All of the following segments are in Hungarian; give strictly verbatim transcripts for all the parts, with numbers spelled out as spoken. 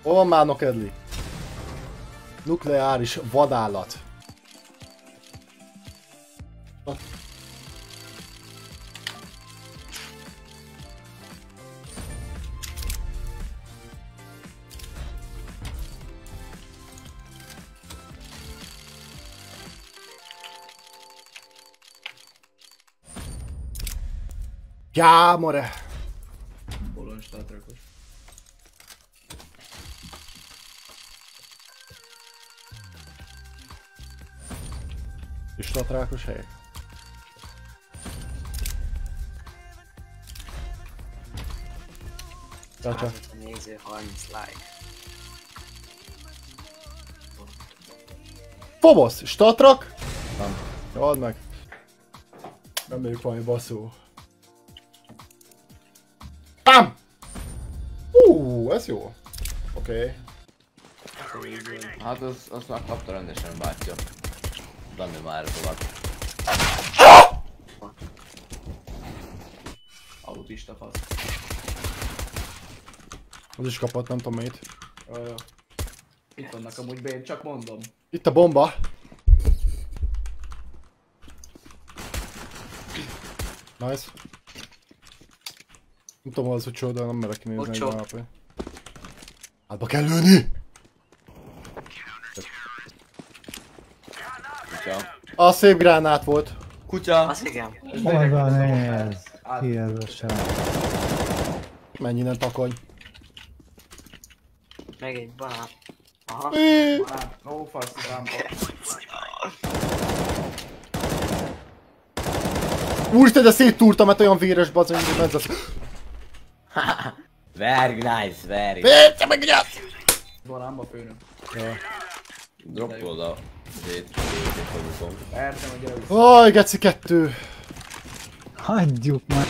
Hol van már Nokedli? Nukleáris vadállat. Já, more! Bolond statrakos. És statrákos helyek. Csácsa. Néző, harminc like. Fobosz! Statrak? Nem. Jó, add meg. Reméljük valami baszó. Pám! Hú, ez jó. Oké. Okay. Hát az, azt már kapta rendesen bátyja. Dami már tovább. Autista fasz. Az is kapott, nem tudom mit. Jó, jó. Itt vannak amúgy B, csak mondom. Itt a bomba. Nice. Nem tudom, az, hogy csoda, nem merek kinézni egy á pé. Hátba kell lőni! Kutya. A szép gránát volt. Kutya! Az igen. Oda néz! Ki ez a srác? Menj innen, takony. Meg egy banán. Aha. Hát, ó fasz, rámpa. Úristen, de széttúrtam, mert olyan véres bazony, hogy ez az... Very nice, very. Vérte meg egyet! Banánba főnök. Ja. Droppolod a zét, fogukon. Értem, hogy gyere vissza. Aj, geci kettő. Hagyjuk már!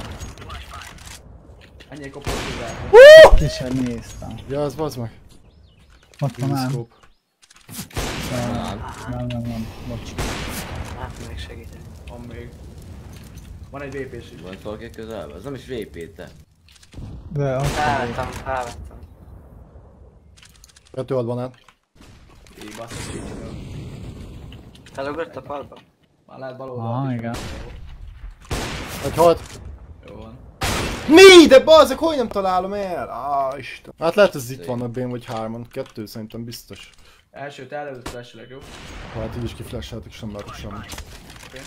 Ennyi kopott tudál. Ki sem néztem. Ja, az bazd meg. Ott van ám. Scope. Nem, nem, nem, nem. Bocs. Hát meg segíteni. Van még. Van egy vé pés is. Van valaki közelben? Ez nem is vé pé te. De ott van. Felvettem, felvettem. Kettő ad banán. Így basszus kicsit. Felugrott a padba? Már lehet bal oldalt Ah, is. igen. Egy halt. Jó van. Mi? De bazzak, hogy nem találom el? Á, Isten. Hát lehet ez itt vannak bén vagy hárman. Kettő szerintem biztos. Elsőt előtt flashelek, jó? Hát így is kiflasheltek, sem látok semmi. Oké.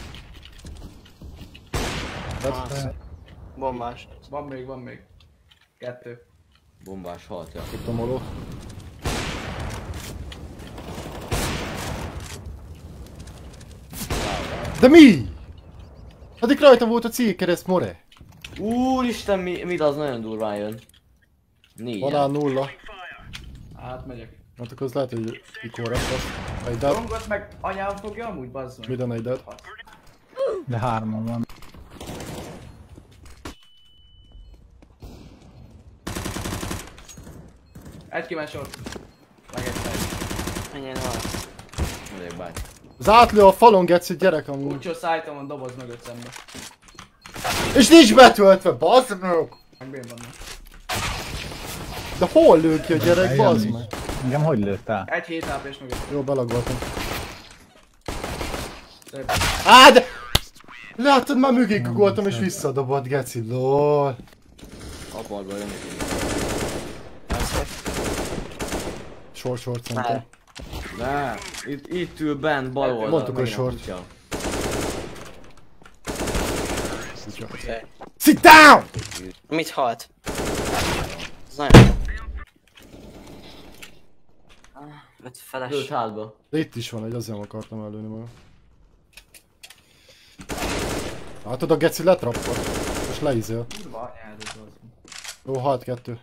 Hát, Bombás. Van még, van még. Kettő. Bombás halt, ja. itt a moló. De mi? Addig rajta volt a célkereszt, more. Úristen, mi, mi az nagyon durván jön. Négyen. Banán nulla. Átmegyek. Hát akkor az lehet, hogy ikorras lesz. Egy dead. Rongot meg anyám fogja amúgy, bazd meg. Minden egy dead. De hárman van. Egy kiment sort. Meg egy fej. Menjen van. Megyek báty. Az átlő a falon, geci, gyerek amúgy. Úgyhogy szájtom van doboz mögött szembe. És nincs betöltve, bazd meg! Meg bén vannak. De hol lő ki a gyerek, bazd meg? Engem hogy lőttál? Egy hét há pés mögött. Jó, belagoltam. Szép. Á, de... Látod, már mögé kugoltam és visszadobott, geci, lol. Aparba jön. Short, short szerintem. Ne, itt, itt ül benn bal oldal. Mondtuk, hogy megint a short. kutya. Sit down! Mit halt? Ez nagyon jó. Ah, öt feles. Lőtt hátba. De itt is van egy, azért nem akartam előni magam. Látod, a geci letrappol. És leizél. Kurva anyád ez az. Jó, halt kettő.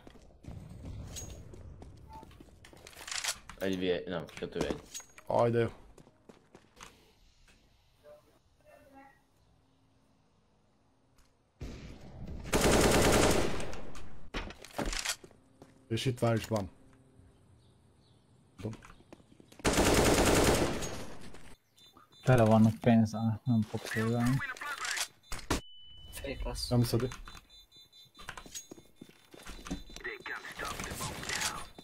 Egy vé, nem, kettő egy. Aj, de jó. És itt vár is van. Tele vannak pénzzel, nem fog tőlem. Fake lesz. Nem szedi.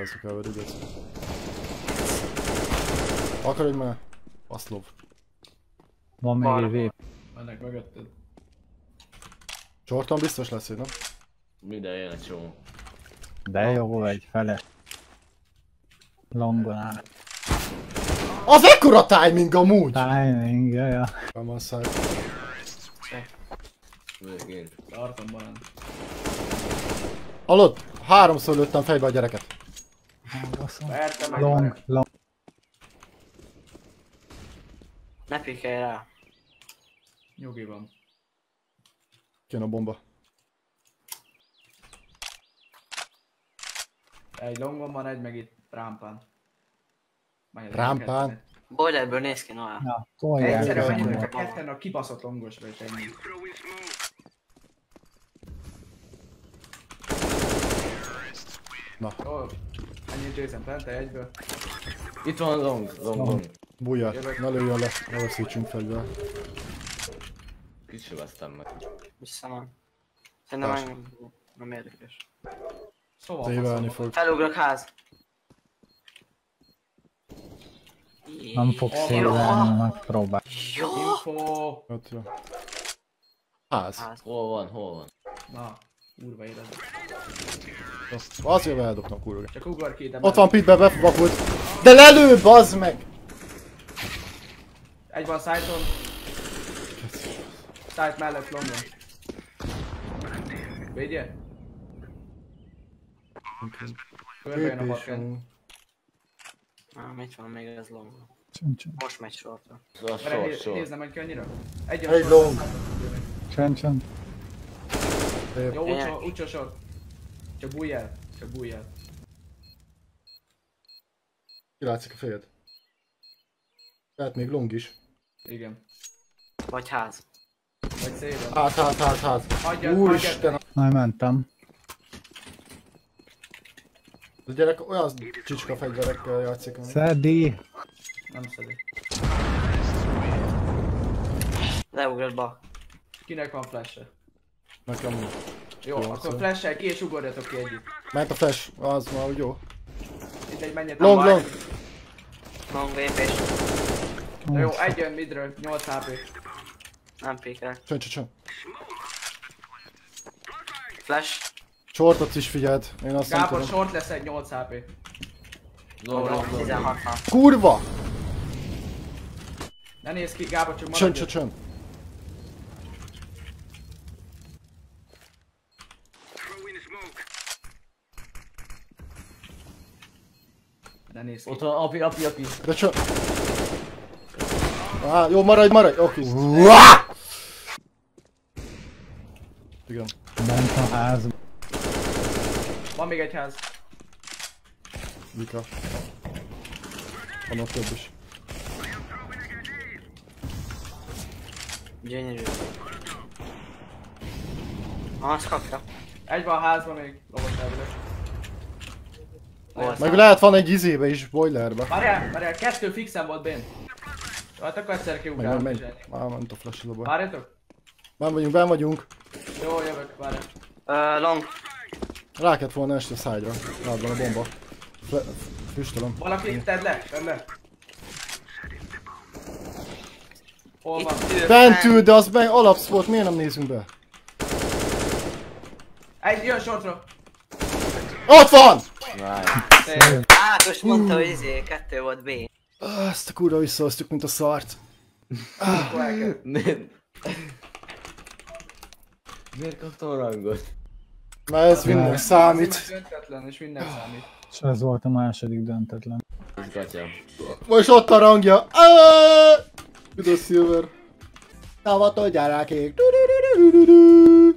Basszuk el veled, igaz. Akarodj már? Aszlov. Van még egy vép. Mennek mögötted. Shorton biztos lesz, hogy nem? Minden jön egy csomó. De jó vagy, fele. Longon áll. Az ekkora timing amúgy! Timing, jaja. Come on, side. Végén. Tartom banán. Hallod? Háromszor lőttem fejbe a gyereket. Verte meg. Long, Long. long. Ne pikelj rá. Nyugi van. Kijön a bomba. Egy longon van, egy meg itt rámpán. Menj, Rámpán? ketten. Boilerből néz ki, Noah. Ja, tolják. Egyszerre el. menjetek a ketten a kibaszott longosra és ennyi. Na, Ó, ennyi Jason Plante egyből. Itt van long, long, long. bújjál. Ne lőjön le, ne veszítsünk fegyvel. Kicsi vesztem meg. Vissza van. Szerintem Más. nem, nem érdekes. Szóval Tévelni faszom. fog. Felugrok ház. Nem fog Hol van? szélelni, megpróbál. Jó! Info. Ott jó. Ház. Ház. Hol van, hol van? Na, kurva élet. Jó. Azért eldobtam kurva. Csak ugor ki ide. Ott van pitbe, bevakult. De lelő, bazd meg! Egy van side-on. Side mellett longon. Védje? Körbejön a bakken. Ah, mit van még ez long? Csön, csön. Most megy sortra. Szóval Várj, sor, nézd- sor. Nézd, nem menj ki annyira. Egy Egy sor. long. Csön, csön. Jó, Én- utcsó, utcsó sor. Csak bújj el. Csak bújj el. Kilátszik a fejed. Lehet még long is. Igen. Vagy ház. Vagy szépen. Hát, hát, hát, hát. Hagyjad, Úristen. Majd mentem. A gyerek olyan csicska fegyverekkel játszik. ami- Szedi. Nem szedi. Leugrott be. Kinek van flash-e? Nekem nincs. Jó, Jó, akkor szó. flash-el ki és ugorjatok ki együtt. Ment a flash, az már úgy jó. Itt egy menjetek. Long, baj. long. Long vépés. Na jó, egy jön midről, nyolc há pé. Nem pikel. Csön, csön, csön. Flash. Shortot is figyeld. Én azt nem Gábor, tudom. short lesz egy nyolc há pé. Long, long, long, long. tizenhat van. Kurva! Ne nézz ki, Gábor, csak Csön, maradj. csön, csön. Ne nézz ki. Ott van api, api, api. De csön. Á, jó, maradj, maradj. Oké. Uá! Igen. Bent a ház. Van még egy ház. Vika. Van ott több is. Gyönyörű. Ah, azt kapta. Egy van a házban még, lovas elvileg. Volt. Meg lehet van egy izébe is, boilerbe. Várjál, várjál, kettő fixen volt bent. Hát akkor egyszer Meg kiugrálunk menj, is menj. ennyi. Már ment a flash a baj. Várjatok? Ben vagyunk, ben vagyunk. Jó, jövök, várjál. Uh, long. Rá kellett volna este a side-ra. Rád van a bomba. Fle- Füstölöm. Valaki, tedd le, tedd le. Hol van? Itt ül Bent ül, fent. de az meg alapsz volt, miért nem nézünk be? Egy, jön shortra. Ott van! Nice. Szép. Ákos mondta, hogy izé, kettő volt B. Ah, ezt a kurva visszahoztuk, mint a szart. Akkor el kell. Miért? Miért kaptam a rangot? Mert ez minden számít. Azért, mert döntetlen, és minden számít. És ez volt a második döntetlen. Ez gatya. Most ott a rangja. Ah! Üdv Silver. Távató gyerekek. Du-du-du-du-du-du.